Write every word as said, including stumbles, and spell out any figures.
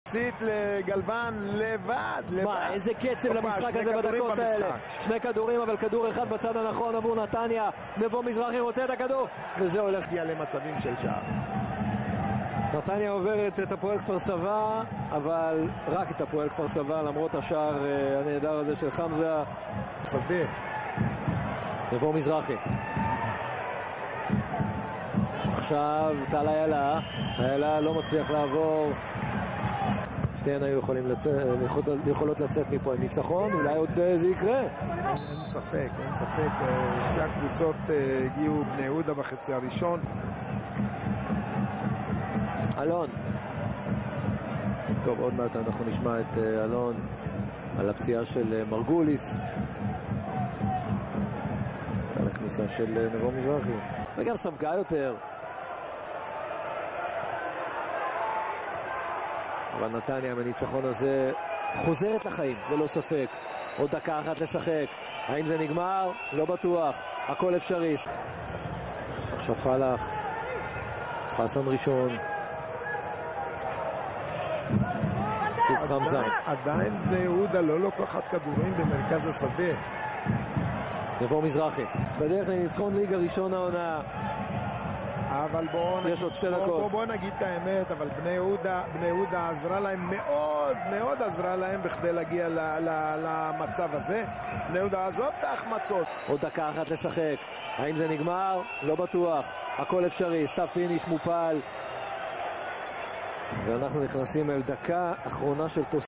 סיט לגלבן לבד, לבד. מה, איזה קצב למשחק הזה בדקות האלה. שני כדורים, אבל כדור אחד בצד הנכון עבור נתניה. נבו מזרחי רוצה את הכדור, וזה הולך. הגיע למצבים של שער. נתניה עוברת את הפועל כפר סבא, אבל רק את הפועל כפר סבא, למרות השער הנהדר הזה של חמזה. שדה. נבו מזרחי. עכשיו טל איילה, איילה לא מצליח לעבור. שתיהן היו יכולים לצאת, יכולות לצאת מפה עם ניצחון, אולי עוד זה יקרה. אין ספק, אין ספק. שתי הקבוצות הגיעו בני יהודה בחצי הראשון. אלון. טוב, עוד מעט אנחנו נשמע את אלון על הפציעה של מרגוליס. על הכניסה של נבו מזרחי. וגם ספגה יותר. אבל נתניה מניצחון הזה חוזרת לחיים, ללא ספק. עוד דקה אחת לשחק. האם זה נגמר? לא בטוח. הכל אפשרי. עכשיו פלח. חסן ראשון. שוב חמזה. עדיין בני יהודה לא לוקחת כדורים במרכז השדה. נבו מזרחי. בדרך לניצחון ליגה ראשון העונה. אבל בואו נגיד, בוא, בוא, בוא נגיד את האמת, אבל בני יהודה, בני יהודה עזרה להם מאוד, מאוד עזרה להם בכדי להגיע ל, ל, למצב הזה. בני יהודה עזוב את ההחמצות. עוד דקה אחת לשחק. האם זה נגמר? לא בטוח. הכל אפשרי. סתיו פיניש מופל. ואנחנו נכנסים אל דקה אחרונה של תוספת.